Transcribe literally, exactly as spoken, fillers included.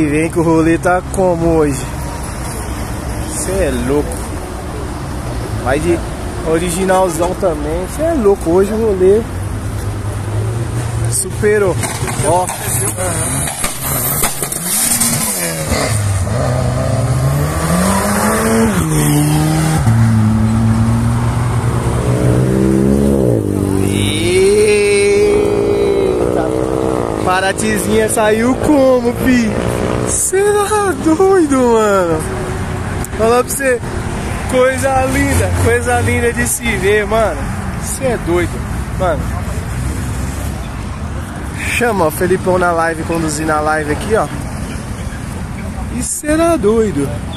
que vem que o rolê tá como hoje? Cê é louco. Vai de originalzão também. Cê é louco, hoje o rolê superou. Ó. Paratizinha saiu como, fi? Será doido, mano? Fala pra você, coisa linda, coisa linda de se ver, mano. Você é doido, mano. Chama o Felipão na live, conduzir na live aqui, ó. E será doido.